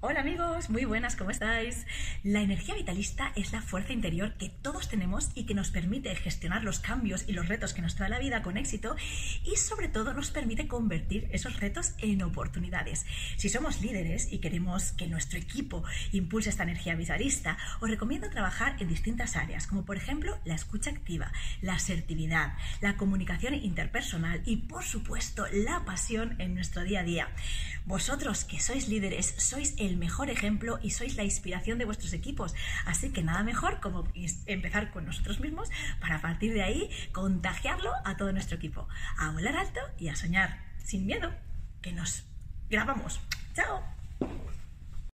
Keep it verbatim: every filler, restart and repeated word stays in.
Hola amigos, muy buenas, ¿cómo estáis? La energía vitalista es la fuerza interior que todos tenemos y que nos permite gestionar los cambios y los retos que nos trae la vida con éxito y sobre todo nos permite convertir esos retos en oportunidades. Si somos líderes y queremos que nuestro equipo impulse esta energía vitalista, os recomiendo trabajar en distintas áreas, como por ejemplo la escucha activa, la asertividad, la comunicación interpersonal y por supuesto la pasión en nuestro día a día. Vosotros que sois líderes, sois el mejor ejemplo y sois la inspiración de vuestros equipos, así que nada mejor como empezar con nosotros mismos para a partir de ahí contagiarlo a todo nuestro equipo, a volar alto y a soñar sin miedo, que nos grabamos. ¡Chao!